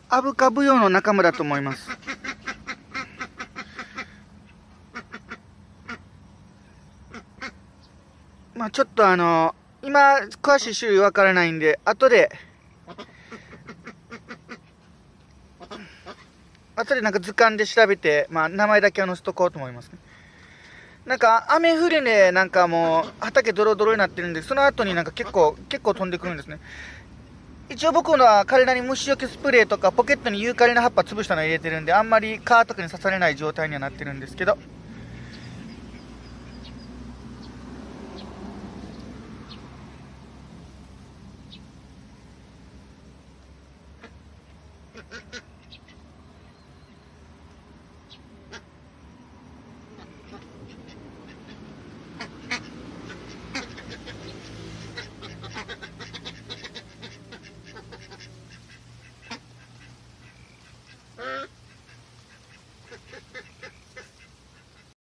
アブカブヨの仲間だと思います。まあちょっと今、詳しい種類わからないんで、後でなんか図鑑で調べて、まあ名前だけ載せとこうと思いますね。なんか雨降りで、なんかもう畑ドロドロになってるんで、その後になんか結構飛んでくるんですね。一応僕のは体に虫除けスプレーとかポケットにユーカリの葉っぱ潰したの入れてるんで、あんまり皮とかに刺されない状態にはなってるんですけど、